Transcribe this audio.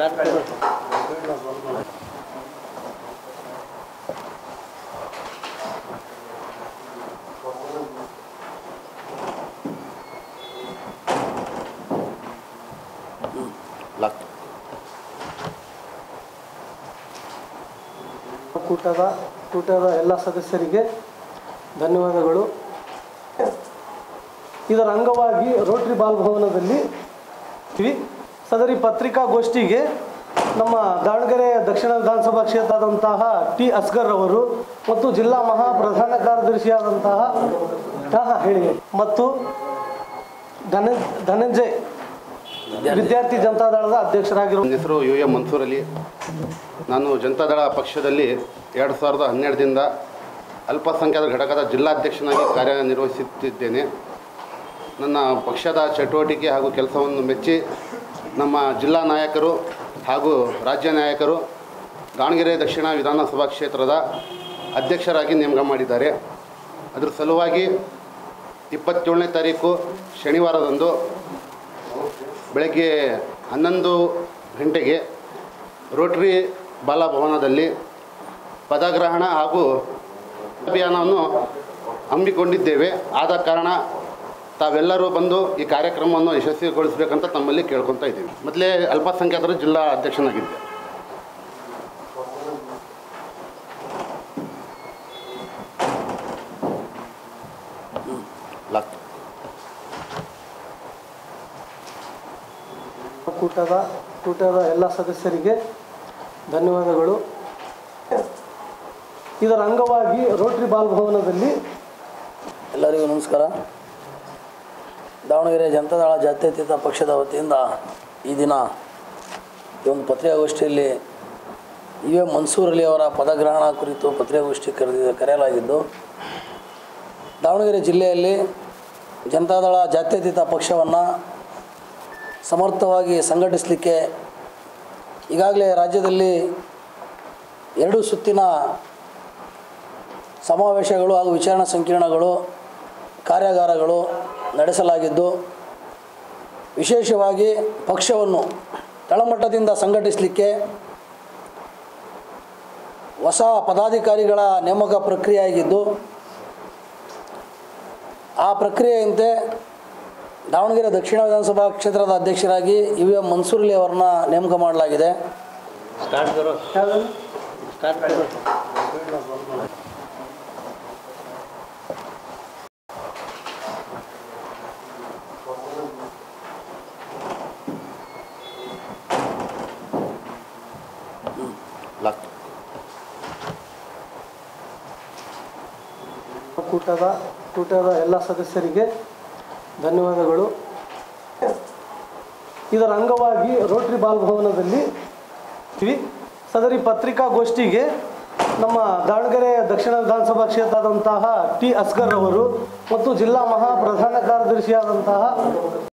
ಕೂಟದ ಎಲ್ಲ ಸದಸ್ಯರಿಗೆ ಧನ್ಯವಾದಗಳು. ಇದರ ಅಂಗವಾಗಿ ರೋಟರಿ ಬಾಲ್ ಭವನದಲ್ಲಿ ಸದರಿ ಪತ್ರಿಕಾಗೋಷ್ಠಿಗೆ ನಮ್ಮ ದಾವಣಗೆರೆ ದಕ್ಷಿಣ ವಿಧಾನಸಭಾ ಕ್ಷೇತ್ರದಂತಹ ಟಿ ಅಸ್ಗರ್ ಅವರು ಮತ್ತು ಜಿಲ್ಲಾ ಮಹಾ ಪ್ರಧಾನ ಕಾರ್ಯದರ್ಶಿಯಾದಂತಹ ಮತ್ತು ಧನಂಜಯ್ ವಿದ್ಯಾರ್ಥಿ ಜನತಾದಳದ ಅಧ್ಯಕ್ಷರಾಗಿರುವ ನನ್ನ ಹೆಸರು ಯು ಎಂ ಮನ್ಸೂರ್ ಅಲಿ. ನಾನು ಜನತಾದಳ ಪಕ್ಷದಲ್ಲಿ 2012ರಿಂದ ಅಲ್ಪಸಂಖ್ಯಾತ ಘಟಕದ ಜಿಲ್ಲಾಧ್ಯಕ್ಷನಾಗಿ ಕಾರ್ಯನಿರ್ವಹಿಸುತ್ತಿದ್ದೇನೆ. ನನ್ನ ಪಕ್ಷದ ಚಟುವಟಿಕೆ ಹಾಗೂ ಕೆಲಸವನ್ನು ಮೆಚ್ಚಿ ನಮ್ಮ ಜಿಲ್ಲಾ ನಾಯಕರು ಹಾಗೂ ರಾಜ್ಯ ನಾಯಕರು ದಾವಣಗೆರೆ ದಕ್ಷಿಣ ವಿಧಾನಸಭಾ ಕ್ಷೇತ್ರದ ಅಧ್ಯಕ್ಷರಾಗಿ ನೇಮಕ ಮಾಡಿದ್ದಾರೆ. ಅದರ ಸಲುವಾಗಿ 27ನೇ ತಾರೀಕು ಶನಿವಾರದಂದು ಬೆಳಗ್ಗೆ 11 ಗಂಟೆಗೆ ರೋಟರಿ ಬಾಲಭವನದಲ್ಲಿ ಪದಗ್ರಹಣ ಹಾಗೂ ಅಭಿಯಾನವನ್ನು ಹಮ್ಮಿಕೊಂಡಿದ್ದೇವೆ. ಆದ ಕಾರಣ ತಾವೆಲ್ಲರೂ ಬಂದು ಈ ಕಾರ್ಯಕ್ರಮವನ್ನು ಯಶಸ್ವಿಗೊಳಿಸಬೇಕಂತ ತಮ್ಮಲ್ಲಿ ಕೇಳ್ಕೊತಾ ಇದ್ದೀವಿ. ಮೊದಲೇ ಅಲ್ಪಸಂಖ್ಯಾತರ ಜಿಲ್ಲಾ ಅಧ್ಯಕ್ಷನಾಗಿದ್ದೆ. ಕೂಟದ ಎಲ್ಲ ಸದಸ್ಯರಿಗೆ ಧನ್ಯವಾದಗಳು. ಇದರ ಅಂಗವಾಗಿ ರೋಟರಿ ಬಾಲ್ ಭವನದಲ್ಲಿ ಎಲ್ಲರಿಗೂ ನಮಸ್ಕಾರ. ದಾವಣಗೆರೆ ಜನತಾದಳ ಜಾತ್ಯತೀತ ಪಕ್ಷದ ವತಿಯಿಂದ ಈ ದಿನ ಈ ಒಂದು ಪತ್ರಿಕಾಗೋಷ್ಠಿಯಲ್ಲಿ ಯು ಎಂ ಮನ್ಸೂರ್ ಅಲಿ ಅವರ ಪದಗ್ರಹಣ ಕುರಿತು ಪತ್ರಿಕಾಗೋಷ್ಠಿ ಕರೆಯಲಾಗಿದ್ದು, ದಾವಣಗೆರೆ ಜಿಲ್ಲೆಯಲ್ಲಿ ಜನತಾದಳ ಜಾತ್ಯತೀತ ಪಕ್ಷವನ್ನು ಸಮರ್ಥವಾಗಿ ಸಂಘಟಿಸಲಿಕ್ಕೆ ಈಗಾಗಲೇ ರಾಜ್ಯದಲ್ಲಿ 2 ಸುತ್ತಿನ ಸಮಾವೇಶಗಳು ಹಾಗೂ ವಿಚಾರಣಾ ಸಂಕಿರಣಗಳು ಕಾರ್ಯಾಗಾರಗಳು ನಡೆಸಲಾಗಿದ್ದು, ವಿಶೇಷವಾಗಿ ಪಕ್ಷವನ್ನು ತಳಮಟ್ಟದಿಂದ ಸಂಘಟಿಸಲಿಕ್ಕೆ ಹೊಸ ಪದಾಧಿಕಾರಿಗಳ ನೇಮಕ ಪ್ರಕ್ರಿಯೆ ಆಗಿದ್ದು, ಆ ಪ್ರಕ್ರಿಯೆಯಂತೆ ದಾವಣಗೆರೆ ದಕ್ಷಿಣ ವಿಧಾನಸಭಾ ಕ್ಷೇತ್ರದ ಅಧ್ಯಕ್ಷರಾಗಿ ಯು ಎಂ ಮನ್ಸೂರ್ ಅಲಿ ಅವರನ್ನ ನೇಮಕ ಮಾಡಲಾಗಿದೆ. ಕೂಟದ ಎಲ್ಲ ಸದಸ್ಯರಿಗೆ ಧನ್ಯವಾದಗಳು. ಇದರ ಅಂಗವಾಗಿ ರೋಟರಿ ಬಾಲ್ ಭವನದಲ್ಲಿ ಸದರಿ ಪತ್ರಿಕಾಗೋಷ್ಠಿಗೆ ನಮ್ಮ ದಾವಣಗೆರೆ ದಕ್ಷಿಣ ವಿಧಾನಸಭಾ ಕ್ಷೇತ್ರದಂತಹ ಟಿ ಅಸ್ಗರ್ ಅವರು ಮತ್ತು ಜಿಲ್ಲಾ ಮಹಾ ಪ್ರಧಾನ ಕಾರ್ಯದರ್ಶಿಯಾದಂತಹ